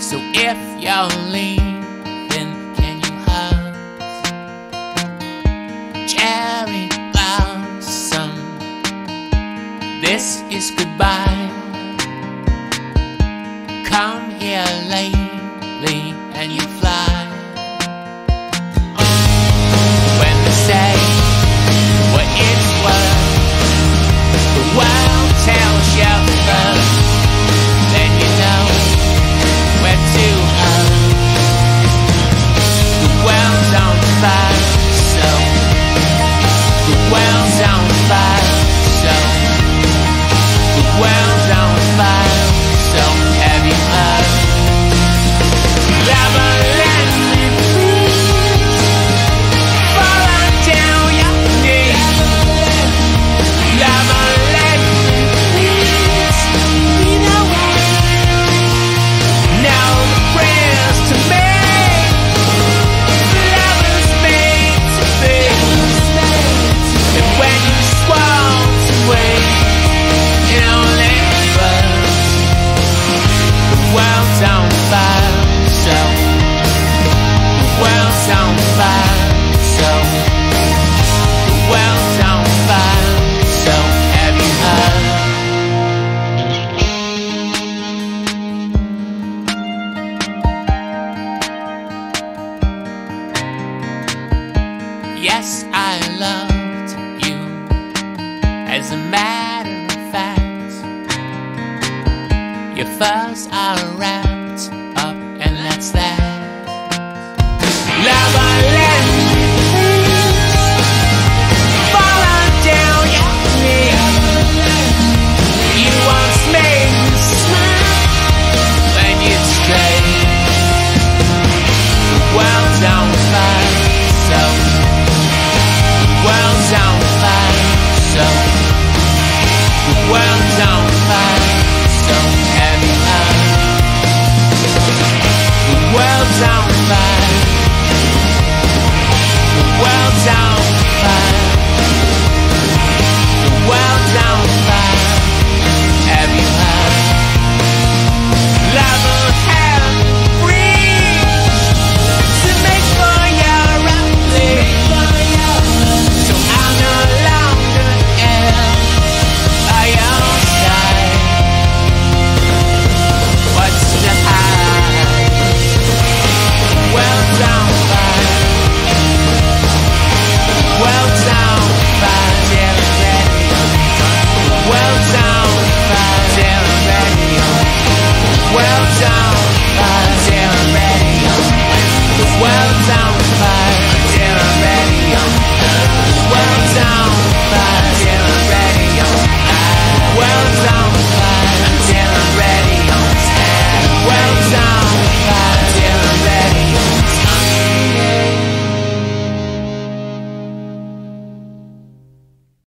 So if you're leaving, can you hug cherry blossom? This is goodbye. Come here lately and you fly. When they say what it's worth, the world tells you first, then you know where to hug. The world's on fire, so the world's on fire, so the world's on fire, so have you heard? Lover, let me please fall on down your knees. Lover, let me please be the one. Now the prayers to make, lovers made to be. And when you swallow away, it only burns. The world's on fire, so the world's on fire, so the world's on fire, so have you heard? Yes, I loved you. As a matter of fact, your furs are wrapped up, and that's that. Lover, let me please fall on down your knees. You once made me smile when you'd stray. The world's on fire, so the world's on fire, so the world's on fire, so have you heard? The world's on fire, the world's on fire, the world's on fire, have you heard? Lovers have reached to make for your uplift, so I'm no longer am by your side. What's to hide? The world's on fire, the world's on fire, till it's ready. The world's on fire, till it's ready. The world's on fire, till it's ready. The world's on fire, till it's ready. The world's on fire, till it's ready. The world's on fire, till it's ready.